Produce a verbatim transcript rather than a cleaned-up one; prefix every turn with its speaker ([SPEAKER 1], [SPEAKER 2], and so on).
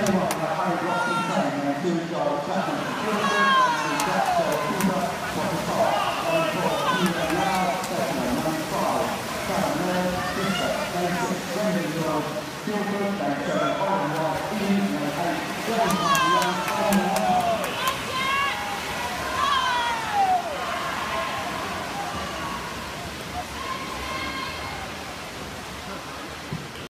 [SPEAKER 1] Tell you what, we've got Harry Ross inside, uh, two-star championship.